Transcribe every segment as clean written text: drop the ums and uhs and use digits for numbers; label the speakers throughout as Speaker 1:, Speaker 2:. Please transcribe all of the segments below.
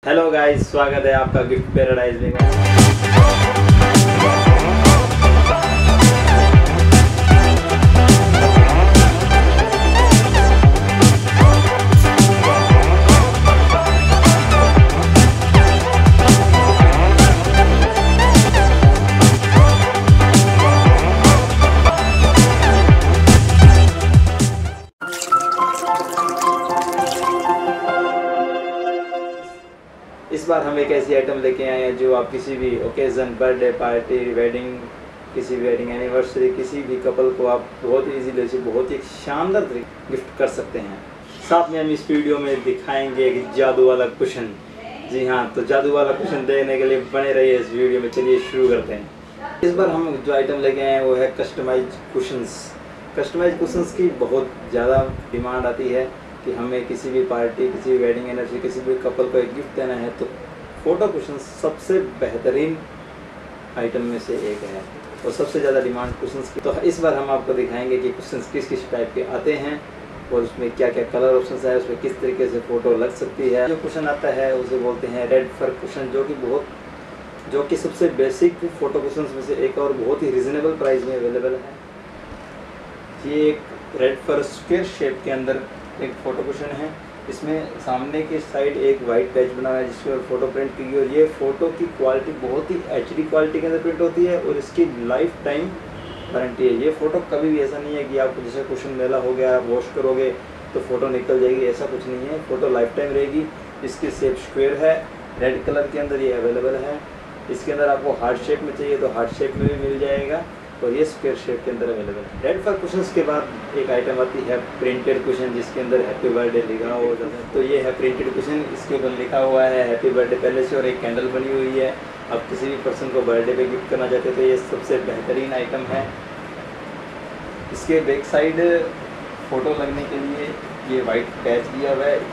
Speaker 1: Hello guys, स्वागत है आपका गिफ्ट पैराडाइज में। इस बार हम एक ऐसी आइटम लेके आए हैं जो आप किसी भी ओकेज़न, बर्थडे पार्टी, वेडिंग, किसी वेडिंग एनिवर्सरी, किसी भी कपल को आप बहुत इजीली से बहुत ही शानदार गिफ्ट कर सकते हैं। साथ में हम इस वीडियो में दिखाएंगे एक जादू वाला कुशन। जी हाँ, तो जादू वाला कुशन देखने के लिए बने रहिए इस वीडियो में। चलिए शुरू करते हैं। इस बार हम जो आइटम लेके आए हैं वो है कस्टमाइज कुशंस। कस्टमाइज कुशंस की बहुत ज़्यादा डिमांड आती है कि हमें किसी भी पार्टी, किसी भी वेडिंग एनिवर्सरी, किसी भी कपल को एक गिफ्ट देना है तो फ़ोटो कुशंस सबसे बेहतरीन आइटम में से एक है और सबसे ज़्यादा डिमांड कुशंस की। तो इस बार हम आपको दिखाएंगे कि कुशंस किस किस टाइप के आते हैं और उसमें क्या क्या कलर ऑप्शंस है, उसमें किस तरीके से फ़ोटो लग सकती है। जो कुशन आता है उसे बोलते हैं रेड फर कुशन, जो कि सबसे बेसिक फ़ोटो कुशंस में से एक और बहुत ही रिजनेबल प्राइस में अवेलेबल है। ये एक रेड फर स्क्वायर शेप के अंदर एक फ़ोटो कुशन है। इसमें सामने की साइड एक वाइट पैच बना हुआ है जिसके ऊपर फ़ोटो प्रिंट की गई और ये फ़ोटो की क्वालिटी बहुत ही HD क्वालिटी के अंदर प्रिंट होती है और इसकी लाइफ टाइम वारंटी है। ये फ़ोटो कभी भी ऐसा नहीं है कि आपको जैसे कुशन मेला हो गया, आप वॉश करोगे तो फ़ोटो निकल जाएगी, ऐसा कुछ नहीं है। फ़ोटो लाइफ टाइम रहेगी। इसकी शेप स्क्वायर है, रेड कलर के अंदर ये अवेलेबल है। इसके अंदर आपको हार्ट शेप में चाहिए तो हार्ट शेप में भी मिल जाएगा और ये स्क्वायर शेप के अंदर अवेलेबल है। रेड फर कुशंस के बाद एक आइटम आती है प्रिंटेड कुशन जिसके अंदर हैप्पी बर्थडे लिखा हुआ होता है। तो ये है प्रिंटेड कुशन, इसके ऊपर लिखा हुआ है हैप्पी बर्थडे पहले से और एक कैंडल बनी हुई है। अब किसी भी पर्सन को बर्थडे पे गिफ्ट करना चाहते तो ये सबसे बेहतरीन आइटम है। इसके बैक साइड फ़ोटो लगने के लिए ये वाइट पैच दिया हुआ है।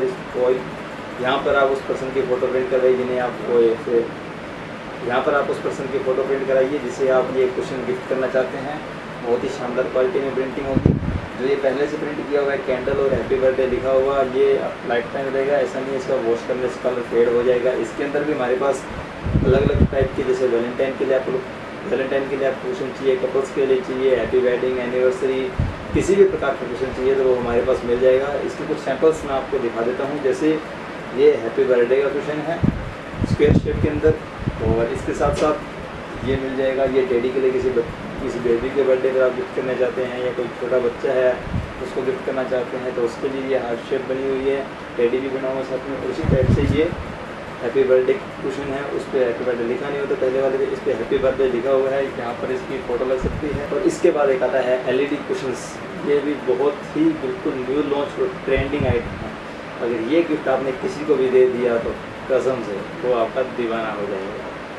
Speaker 1: यहाँ पर आप उस पर्सन की फ़ोटो प्रिंट करवाइए जिन्हें आपको यहाँ पर आप उस पर्सन की फ़ोटो प्रिंट कराइए जिसे आप ये कुशन गिफ्ट करना चाहते हैं। बहुत ही शानदार क्वालिटी में प्रिंटिंग होगी। जो ये पहले से प्रिंट किया हुआ है कैंडल और हैप्पी बर्थडे लिखा हुआ, ये लाइफ टाइम रहेगा। ऐसा नहीं है इसका वॉश करने से कलर फेड हो जाएगा। इसके अंदर भी हमारे पास अलग अलग टाइप के, जैसे वैलेंटाइन के लिए आपको कुशन चाहिए, कपल्स के लिए चाहिए, हैप्पी वेडिंग एनिवर्सरी, किसी भी प्रकार का कुशन चाहिए तो वो हमारे पास मिल जाएगा। इसके कुछ सैम्पल्स मैं आपको दिखा देता हूँ। जैसे ये हैप्पी बर्थडे का कुशन है स्क्वायर शेप के अंदर और इसके साथ साथ ये मिल जाएगा। ये टेडी के लिए किसी बेबी के बर्थडे पर आप गिफ्ट करना चाहते हैं या कोई छोटा बच्चा है उसको गिफ्ट करना चाहते हैं तो उसके लिए ये हार्ट शेप बनी हुई है, टेडी भी बना हुआ साथ में। उसी टाइप से ये हैप्पी बर्थडे कुशन है, उस पर हैप्पी बर्थडे लिखा नहीं होता पहले वाले पे, इस पर हैप्पी बर्थडे लिखा हुआ है। यहाँ पर इसकी फ़ोटो लग सकती है। और इसके बाद एक आता है LED कुशंस। ये भी बहुत ही बिल्कुल न्यू लॉन्च और ट्रेंडिंग आइटम है। अगर ये गिफ्ट आपने किसी को भी दे दिया तो कसम से वो आपका दीवाना हो जाएगा।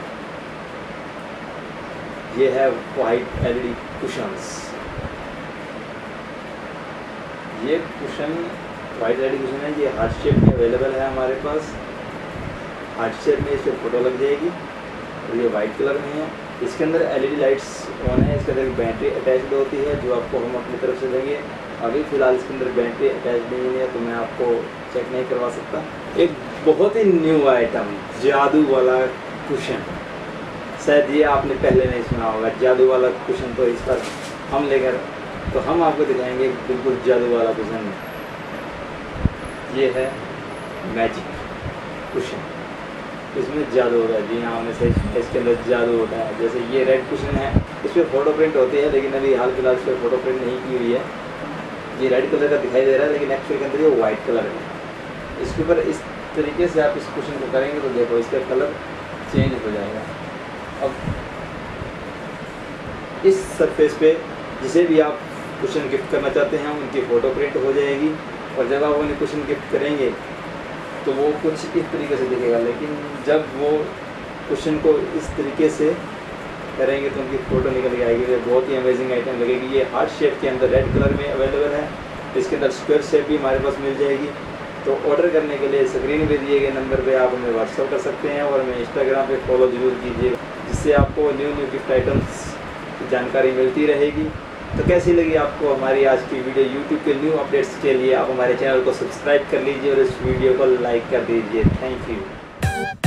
Speaker 1: ये है वाइट LED कुशंस। ये कुशन वाइट LED कुशन है। ये हार्ट शेप में अवेलेबल है हमारे पास। हार्ट शेप में इस पर फ़ोटो लग जाएगी और ये वाइट कलर में है। इसके अंदर LED लाइट्स ऑन है। इसके अंदर बैटरी अटैच्ड होती है जो आपको हम अपनी तरफ से देंगे। अभी फ़िलहाल इसके अंदर बैटरी अटैच नहीं है तो मैं आपको चेक नहीं करवा सकता। एक बहुत ही न्यू आइटम जादू वाला कुशन, शायद ये आपने पहले नहीं सुना होगा। जादू वाला कुशन तो इस पर हम लेकर तो हम आपको दिखाएंगे बिल्कुल जादू वाला कुशन। ये है मैजिक कुशन, इसमें जादू होता है। जी हाँ, हमने सही, इसके अंदर जादू होता है। जैसे ये रेड कुशन है, इस पर फ़ोटो प्रिंट होती है लेकिन अभी हाल फिलहाल इस पर फ़ोटो प्रिंट नहीं की हुई है। ये रेड कलर का दिखाई दे रहा है लेकिन एक्चुअल के अंदर ये वाइट कलर है। इसके ऊपर इस तरीके से आप इस कुशन को करेंगे तो देखो इसका कलर चेंज हो जाएगा। अब इस सरफेस पे जिसे भी आप कुशन गिफ्ट करना चाहते हैं उनकी फ़ोटो प्रिंट हो जाएगी और जब आप उन्हें कुशन गिफ्ट करेंगे तो वो कुछ इस तरीके से दिखेगा। लेकिन जब वो कुशन को इस तरीके से करेंगे तो उनकी फ़ोटो निकल के आएगी। ये बहुत ही अमेजिंग आइटम लगेगी। ये हार्ट शेप के अंदर रेड कलर में अवेलेबल है। इसके अंदर स्क्वायर शेप भी हमारे पास मिल जाएगी। तो ऑर्डर करने के लिए स्क्रीन पे दिए गए नंबर पे आप हमें व्हाट्सअप कर सकते हैं और हमें इंस्टाग्राम पे फॉलो ज़रूर कीजिएगा, जिससे आपको न्यू गिफ्ट आइटम्स की जानकारी मिलती रहेगी। तो कैसी लगी आपको हमारी आज की वीडियो? यूट्यूब के न्यू अपडेट्स के लिए आप हमारे चैनल को सब्सक्राइब कर लीजिए और इस वीडियो को लाइक कर दीजिए। Thank you.
Speaker 2: है।